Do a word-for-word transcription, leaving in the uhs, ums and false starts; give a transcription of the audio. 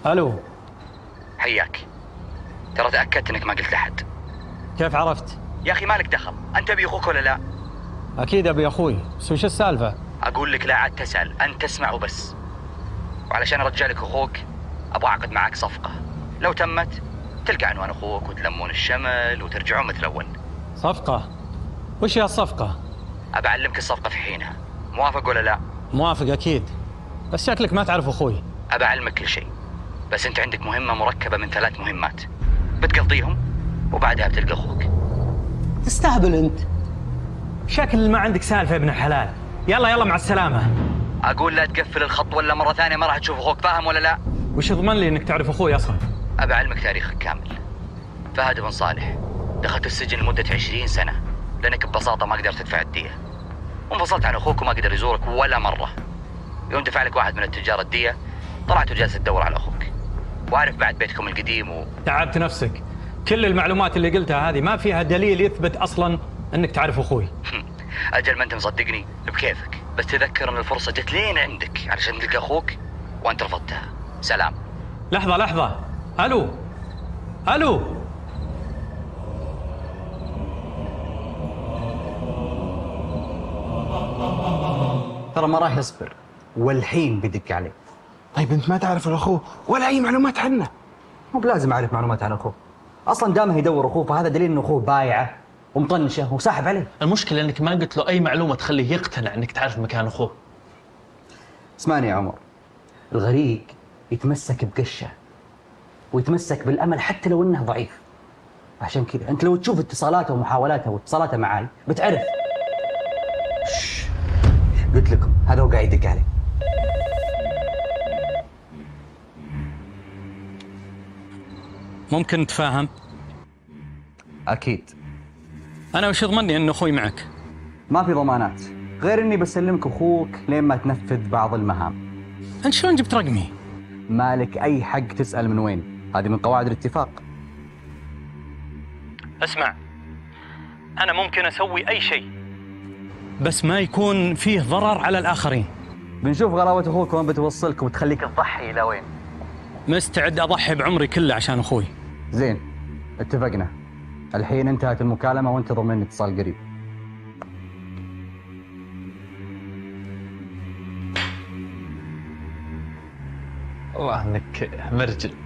الو. حياك. ترى تأكدت انك ما قلت لأحد. كيف عرفت؟ يا اخي مالك دخل، انت ابي اخوك ولا لا؟ اكيد ابي اخوي، بس وش السالفه؟ اقول لك لا عاد تسأل، انت تسمع وبس. وعلشان ارجع لك اخوك ابغى اعقد معك صفقة، لو تمت تلقى عنوان اخوك وتلمون الشمل وترجعون مثل اول. صفقه؟ وش هي الصفقه؟ ابى اعلمك الصفقة في حينها، موافق ولا لا؟ موافق اكيد، بس شكلك ما تعرف اخوي. ابى اعلمك كل شيء، بس انت عندك مهمة مركبة من ثلاث مهمات بتقضيهم وبعدها بتلقى اخوك. تستهبل انت، شكل ما عندك سالفه يا ابن الحلال. يلا يلا مع السلامه. اقول لا تقفل الخط ولا مرة ثانية ما راح تشوف اخوك، فاهم ولا لا؟ وش يضمن لي انك تعرف اخوي اصلا؟ ابى اعلمك تاريخك كامل. فهد بن صالح دخلت السجن لمدة عشرين سنة لانك ببساطة ما قدرت تدفع الدية، وانفصلت عن اخوك وما قدر يزورك ولا مرة. يوم دفع لك واحد من التجار الدية طلعت وجالس تدور على اخوك، وعارف بعد بيتكم القديم و... تعبت نفسك، كل المعلومات اللي قلتها هذه ما فيها دليل يثبت اصلا انك تعرف اخوي. اجل ما انت مصدقني بكيفك، بس تذكر ان الفرصة جت لين عندك علشان تلقى اخوك وانت رفضتها. سلام. لحظة لحظة، الو الو. ترى ما راح يصبر والحين بيدق عليه. طيب انت ما تعرف الاخوه ولا اي معلومات عنه؟ مو بلازم اعرف معلومات عن اخوه، اصلا دامه يدور اخوه فهذا دليل انه اخوه بايعه ومطنشه وساحب عليه. المشكلة انك ما قلت له اي معلومة تخليه يقتنع انك تعرف مكان اخوه. اسمعني يا عمر، الغريق يتمسك بقشه ويتمسك بالامل حتى لو انه ضعيف. عشان كذا انت لو تشوف اتصالاته ومحاولاته واتصالاته معاي بتعرف. شش. قلت لكم هذا هو قاعد يدق عليه. ممكن نتفاهم؟ اكيد. انا وش يضمني ان اخوي معك؟ ما في ضمانات غير اني بسلمك اخوك لين ما تنفذ بعض المهام. انت شلون جبت رقمي؟ مالك اي حق تسال من وين، هذه من قواعد الاتفاق. اسمع، انا ممكن اسوي اي شيء بس ما يكون فيه ضرر على الاخرين. بنشوف غلاوه اخوك وين بتوصلك وتخليك تضحي الى وين. مستعد اضحي بعمري كله عشان اخوي. زين، اتفقنا. الحين انتهت المكالمه وانتظر مني اتصال قريب. والله انك مرجل.